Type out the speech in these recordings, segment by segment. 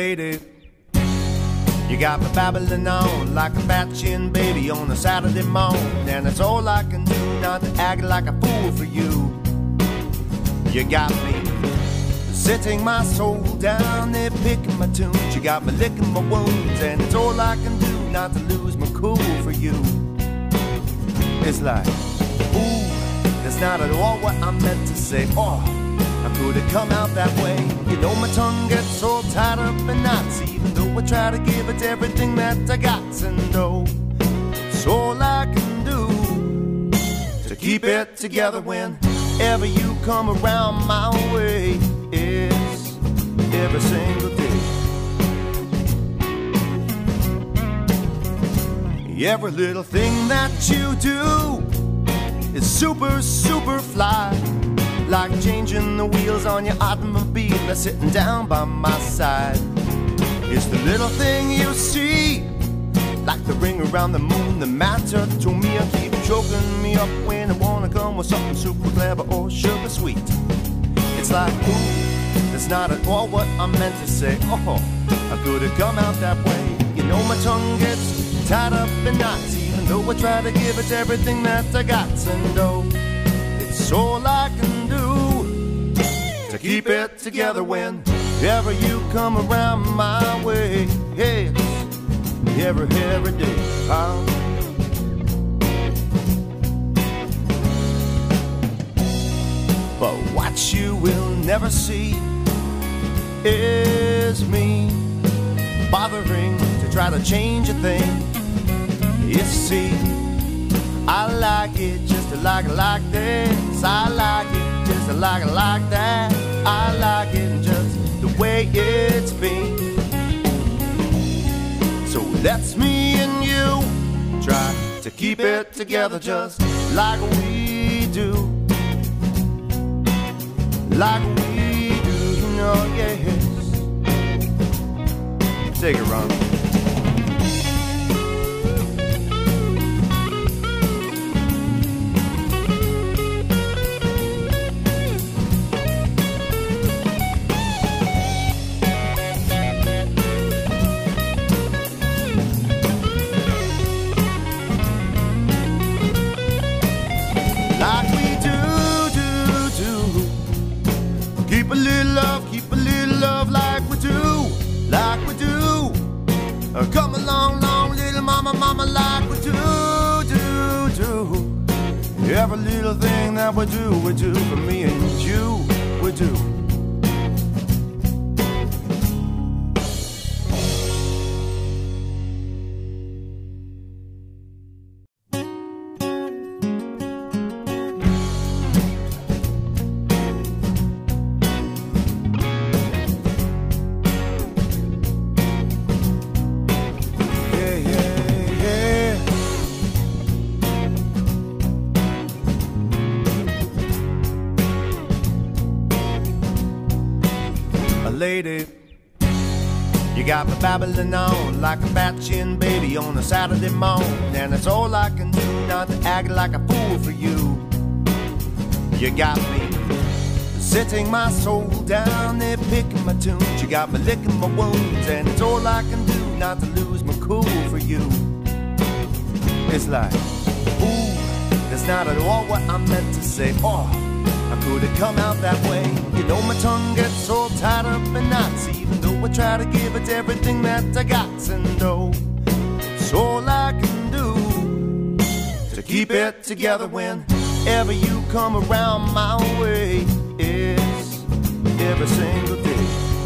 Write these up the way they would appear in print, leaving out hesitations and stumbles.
lady, you got me babbling on like a fat-chin baby on a Saturday morning, and it's all I can do not to act like a fool for you. You got me sitting my soul down there picking my tunes. You got me licking my wounds, and it's all I can do not to lose my cool for you. It's like, ooh, that's not at all what I meant to say. Oh, how could it come out that way? You know my tongue gets all tied up in knots, even though I try to give it everything that I got. And oh, it's all I can do to keep it together whenever you come around my way. It's every single day. Every little thing that you do is super, super fly. Like changing the wheels on your automobile or sitting down by my side. It's the little thing you see, like the ring around the moon that matter to me and keep choking me up when I wanna come with something super clever or sugar sweet. It's like, ooh, that's not at all what I meant to say. Oh, how could it come out that way? You know my tongue gets tied up in knots, even though I try to give it everything that I got. And oh, it's all I can do to keep it together whenever you come around my way. Hey, every day. But what you will never see is me bothering to try to change a thing. You see, I like it just to like it like this. I like it just to like it like that. I like it just the way it's been. So let's me and you try to keep it together just like we do. Like we do, you know, yes. Take it, Ron. Keep a little love like we do, like we do. Come along, long little mama, mama, like we do. Every little thing that we do for me and you, we do. Lady, you got me babbling on like a fat-chin baby on a Saturday morning, and it's all I can do not to act like a fool for you. You got me sitting my soul down there picking my tunes. You got me licking my wounds, and it's all I can do not to lose my cool for you. It's like, ooh, that's not at all what I meant to say. Oh, how could it come out that way? You know my tongue gets all tied up in knots, even though I try to give it everything that I got. And oh, it's all I can do to keep it together whenever you come around my way. It's every single day.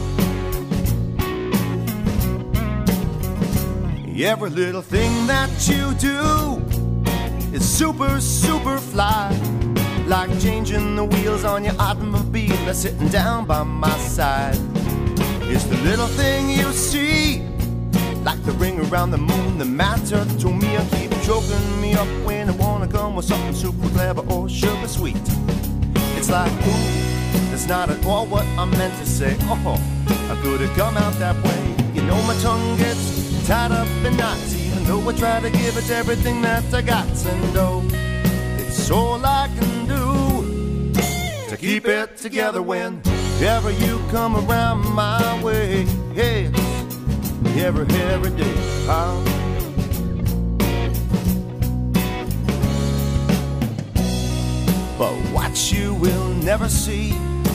Every little thing that you do is super, super fly. Like changing the wheels on your automobile or sitting down by my side. It's the little thing you see, like the ring around the moon that matter to me and keep choking me up when I wanna come with something super clever or sugar sweet. It's like, ooh, that's not at all what I meant to say. Oh, how could it come out that way? You know my tongue gets tied up in knots, even though I try to give it everything that I got. And oh, it's all I can do to keep it together whenever you come around my way. Hey. every day. But what you will never see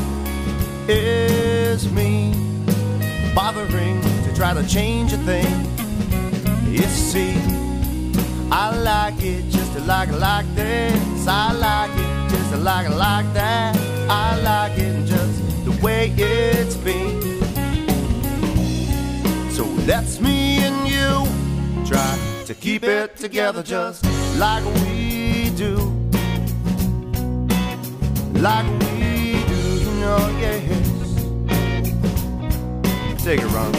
is me bothering to try to change a thing. You see, I like it just to like this. I like it just to like that. I like it just the way it's been. So let's me and you try to keep it together just like we do. Like we do, you know, yes. Take it, Ron.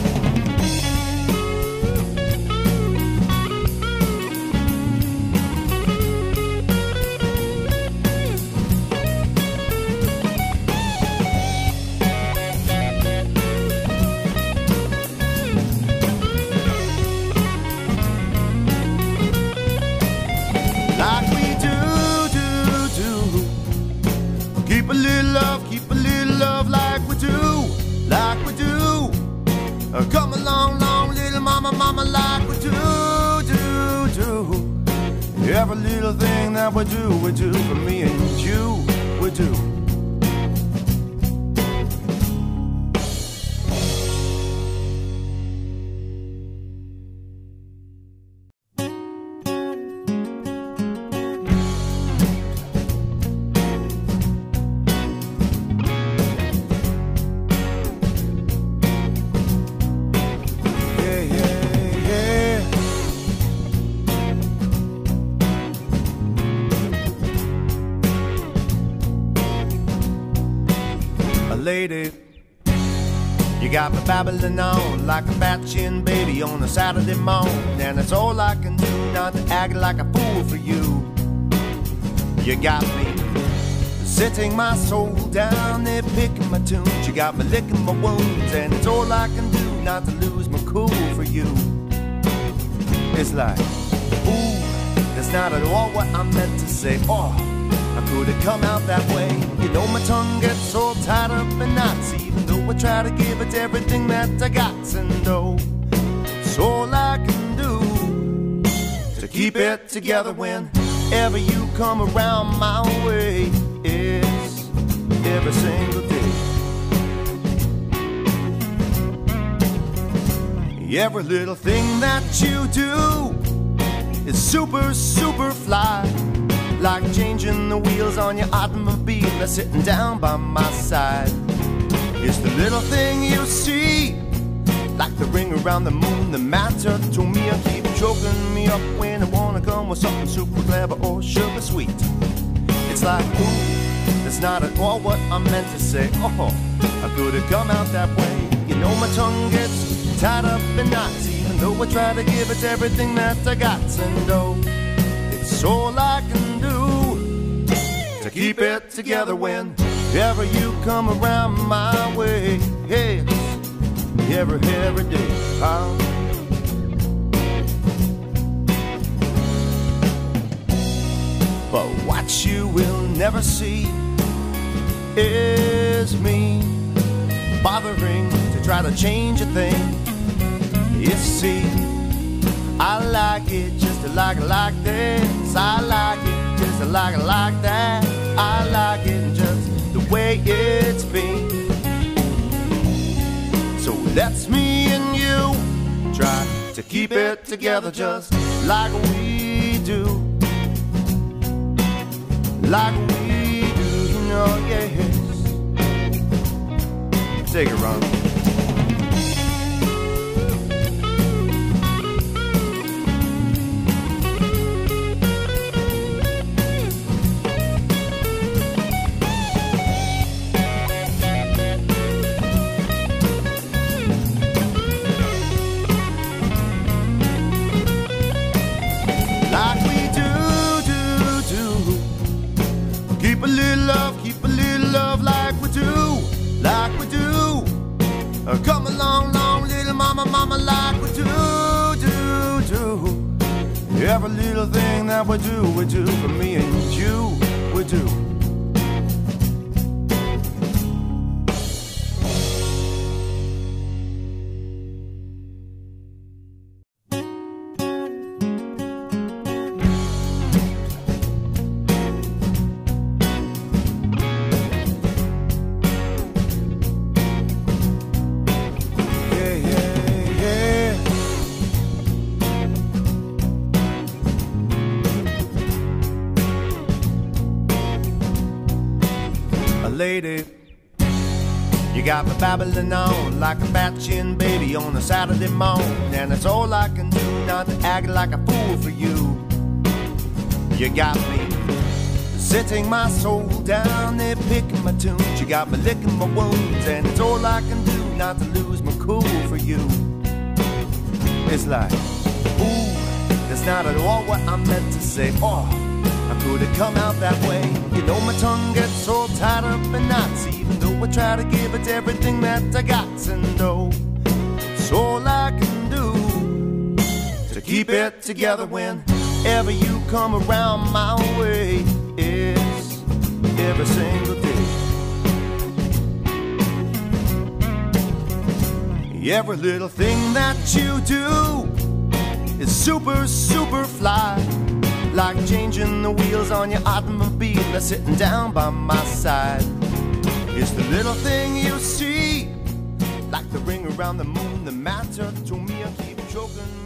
Keep a little love like we do, like we do. Come along, long little mama, mama, like we do. Every little thing that we do for me and you, we do. Lady, you got me babbling on like a fat-chin baby on a Saturday morning, and it's all I can do not to act like a fool for you. You got me sitting my soul down there picking my tunes. You got me licking my wounds, and it's all I can do not to lose my cool for you. It's like, ooh, that's not at all what I meant to say. Oh, how could it come out that way? You know my tongue gets all tied up in knots, even though I try to give it everything that I got. And oh, it's all I can do to keep it together whenever you come around my way. It's every single day. Every little thing that you do is super, super fly. Like changing the wheels on your automobile or sitting down by my side. It's the little thing you see, like the ring around the moon that matter to me and keep choking me up when I wanna come with something super clever or sugar sweet. It's like, ooh, that's not at all what I meant to say. Oh, how could it come out that way? You know my tongue gets tied up in knots, even though I try to give it everything that I got. And oh, it's all I can do to keep it together whenever you come around my way. Hey, every day. But what you will never see is me bothering to try to change a thing. You see, I like it just to like this. I like it just to like that. I like it just the way it's been. So let's me and you try to keep it together just like we do. Like we do, you know, yes. Take it, Ron. Keep a little love like we do, like we do. Come along, long little mama, mama, like we do. Every little thing that we do for me and you, we do. lady. You got me babbling on like a fat-chin baby on a Saturday morning, and it's all I can do not to act like a fool for you. You got me sitting my soul down there picking my tunes. You got me licking my wounds, and it's all I can do not to lose my cool for you. It's like, ooh, that's not at all what I meant to say. Oh, how could it come out that way? You know my tongue gets all tied up in knots, even though I try to give it everything that I got. And oh, it's all I can do to keep it together whenever you come around my way. It's every single day. Every little thing that you do is super, super fly. Like changing the wheels on your automobile or sitting down by my side. It's the little thing you see, like the ring around the moon that matter to me. I keep choking